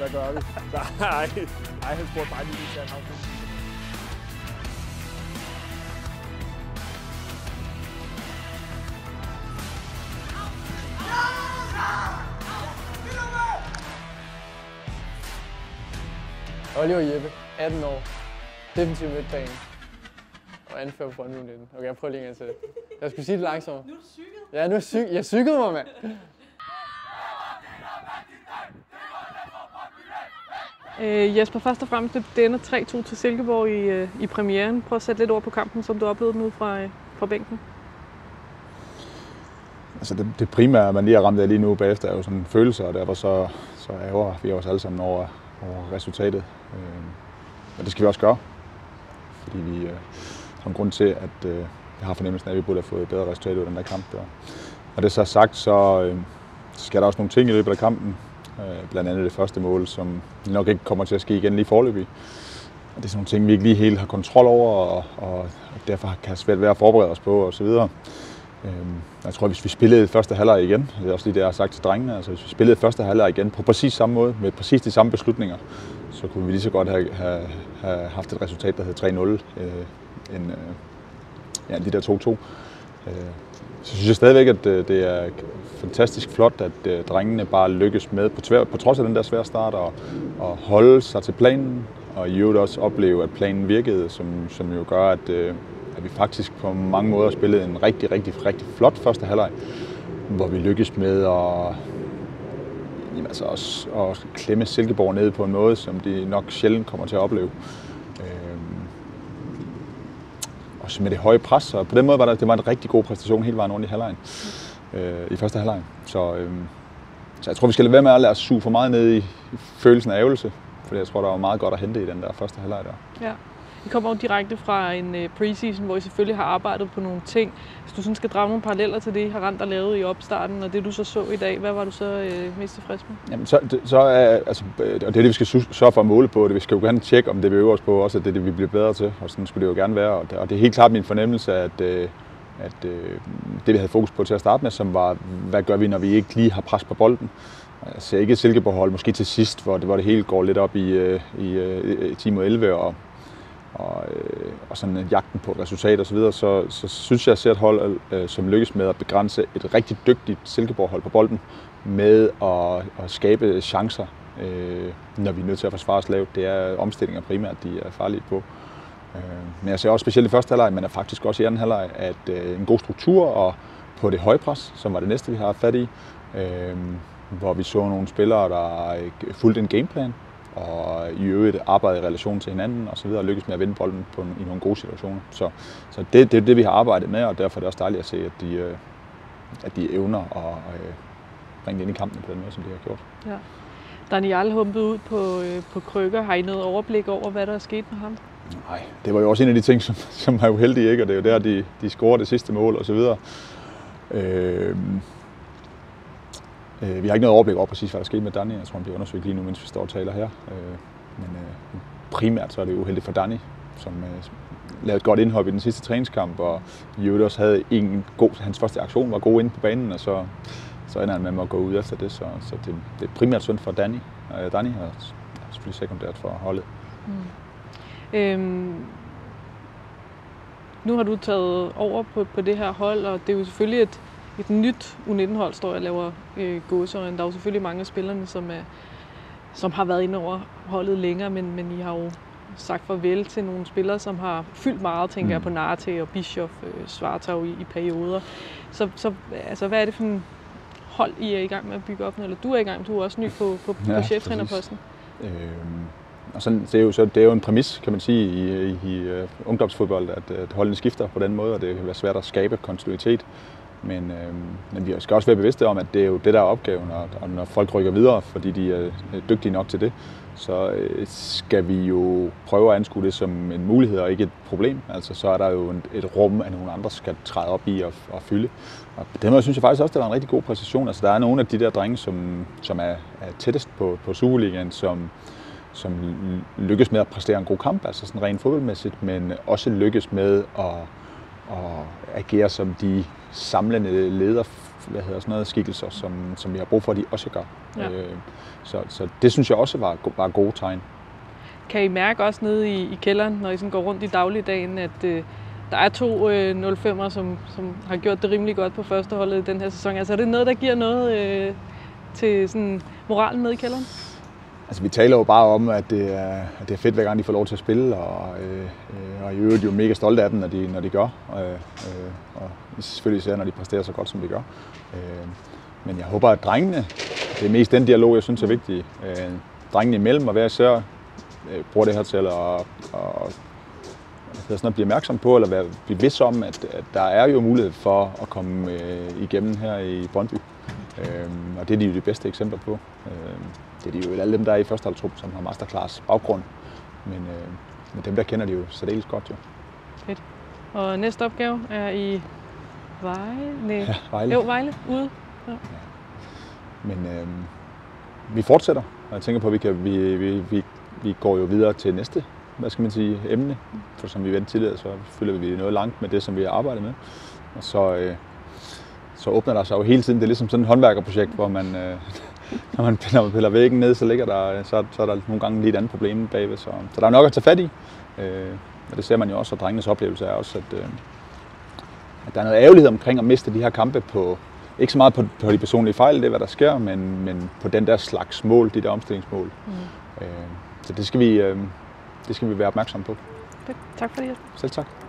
hvad gør vi? Nej, han spurgte bare lige til, at han Oliver Jeppe, 18 år, defensiv midtbane og anfører på Brøndby 19. Okay, jeg prøver lige en gang til. Jeg skulle sige det langsommere. Nu er du cyklet? Ja, nu er jeg cyklede mig, mand. Jesper, først og fremmest, det ender 3-2 til Silkeborg i premieren. Prøv at sætte lidt ord på kampen, som du oplevede den ud fra bænken. Altså det primære, man lige har ramt af lige nu bagefter, er jo sådan en følelse, og derfor så ærger vi os alle sammen over resultatet. Og det skal vi også gøre, fordi vi har en grund til, at jeg har fornemmelsen af, at vi burde have fået et bedre resultat ud af den der kamp. Og det så sagt, så skal der også nogle ting i løbet af kampen. Blandt andet det første mål, som nok ikke kommer til at ske igen lige foreløbig. Og det er sådan nogle ting, vi ikke lige helt har kontrol over, og derfor kan det svært være at forberede os på osv. Jeg tror, hvis vi spillede første halvleg igen, det er også lige det, jeg har sagt til drengene, altså hvis vi spillede første halvleg igen på præcis samme måde, med præcis de samme beslutninger, så kunne vi lige så godt have haft et resultat, der hed 3-0, end de der 2-2. Så synes jeg stadigvæk, at det er fantastisk flot, at drengene bare lykkes med, på trods af den der svære start, at holde sig til planen, og i øvrigt også opleve, at planen virkede, som jo gør, at vi faktisk på mange måder spillede en rigtig flot første halvleg, hvor vi lykkes med at klemme Silkeborg ned på en måde, som de nok sjældent kommer til at opleve. Også med det høje pres, og på den måde var det var en rigtig god præstation hele vejen rundt i halvlejen, i første halvleg. Så jeg tror, vi skal lade være med at lade os suge for meget ned i følelsen af ærgelse, for jeg tror, der var meget godt at hente i den der første halvleg der. Ja. I kommer jo direkte fra en preseason, hvor I selvfølgelig har arbejdet på nogle ting. Hvis du sådan skal drage nogle paralleller til det, I har rent og lavet i opstarten, og det du så i dag, hvad var du så mest tilfreds med? Jamen, og det er det, vi skal sørge for at måle på. Vi skal jo gerne tjekke, om det vi øver os på, også at det er det, vi bliver bedre til, og sådan skulle det jo gerne være. Og det er helt klart min fornemmelse, at det vi havde fokus på til at starte med, som var, hvad gør vi, når vi ikke lige har pres på bolden. Jeg ser ikke et Silkeborg-hold, måske til sidst, hvor det hele går lidt op i 10 mod 11, og sådan jagten på et resultat og så videre, så synes jeg, at jeg ser et hold, som lykkes med at begrænse et rigtig dygtigt Silkeborg-hold på bolden, med at skabe chancer, når vi er nødt til at forsvare os lavt. Det er omstillinger primært, de er farlige på. Men jeg ser også specielt i første halvleg, men er faktisk også i anden halvleg, at en god struktur og på det høje pres, som var det næste, vi har fat i, hvor vi så nogle spillere, der fulgte en gameplan, og i øvrigt arbejde i relation til hinanden og så videre, og lykkes med at vinde bolden i nogle gode situationer. Så det er det, vi har arbejdet med, og derfor er det også dejligt at se, at de evner at bringe det ind i kampen på den måde, som de har gjort. Ja. Daniel humpede ud på krykker. Har I noget overblik over, hvad der er sket med ham? Nej, det var jo også en af de ting, som er uheldige, ikke? Og det er jo der, de scorer det sidste mål og så videre. Vi har ikke noget overblik over præcis, hvad der skete med Danny. Jeg tror, han bliver undersøgt lige nu, mens vi står og taler her. Men primært så er det uheldigt for Danny, som lavede et godt indhop i den sidste træningskamp, og i øvrigt også havde hans første aktion var god inde på banen, og så ender han med at gå ud efter det. Så det er primært synd for Danny, og selvfølgelig sekundært for holdet. Nu har du taget over på det her hold, og det er jo selvfølgelig et nyt U19-hold, står jeg og laver gåseøjne. Der er jo selvfølgelig mange af spillerne, som har været inde over holdet længere, men I har jo sagt farvel til nogle spillere, som har fyldt meget, tænker jeg på Narte og Bischoff, Svartau i perioder. Så altså, hvad er det for en hold, I er i gang med at bygge op? Eller du er i gang, du er også ny på cheftrænerposten. Og sådan, det er jo en præmis, kan man sige, i ungdomsfodbold, at holdene skifter på den måde, og det kan være svært at skabe kontinuitet. Men vi skal også være bevidste om, at det er jo det, der er opgaven, og når folk rykker videre, fordi de er dygtige nok til det, så skal vi jo prøve at anskue det som en mulighed og ikke et problem. Altså, så er der jo et rum, at nogle andre skal træde op i og fylde. Og på den måde synes jeg faktisk også, det var en rigtig god præcision. Altså, der er nogle af de der drenge, som er tættest på Superligaen, som lykkes med at præstere en god kamp, altså sådan rent fodboldmæssigt, men også lykkes med at agere som de samlende leder skikkelser, som vi har brug for, at de også gør. Ja. Så det synes jeg også var gode tegn. Kan I mærke også nede i kælderen, når I sådan går rundt i dagligdagen, at der er 2 05'ere, som har gjort det rimelig godt på førsteholdet i den her sæson? Altså er det noget, der giver noget til sådan moralen nede i kælderen? Altså vi taler jo bare om, at det er fedt, hver gang de får lov til at spille, og i øvrigt jo mega stolte af dem, når de gør. Og selvfølgelig især, når de præsterer så godt, som de gør. Men jeg håber, at drengene, det er mest den dialog, jeg synes er vigtig. Drengene imellem og hver især bruger det her til at blive opmærksom på, eller være bevidst om, at der er jo mulighed for at komme igennem her i Brøndby. Og det er de jo de bedste eksempler på. Det er de jo alle dem, der er i førsteholdstruppen, som har masterclass baggrund. Men dem, der kender de jo særdeles godt jo. Fedt. Og næste opgave er i Vejle? Ja, Vejle. Jo, Vejle. Ude. Ja. Men vi fortsætter, og jeg tænker på, at vi går jo videre til næste, emne. For som vi vendte tidligere, så følger vi noget langt med det, som vi har arbejdet med. Og så åbner der sig jo hele tiden. Det er ligesom sådan et håndværkerprojekt, hvor man, når man piller væggen ned, så er der nogle gange lidt andet problem bagved. Så der er nok at tage fat i. Og det ser man jo også, og drengenes oplevelse er også, at der er noget ærgerlighed omkring at miste de her kampe på, ikke så meget på de personlige fejl, det er hvad der sker, men på den der slags mål, de der omstillingsmål. Så det skal vi være opmærksomme på. Tak for det. Selv tak.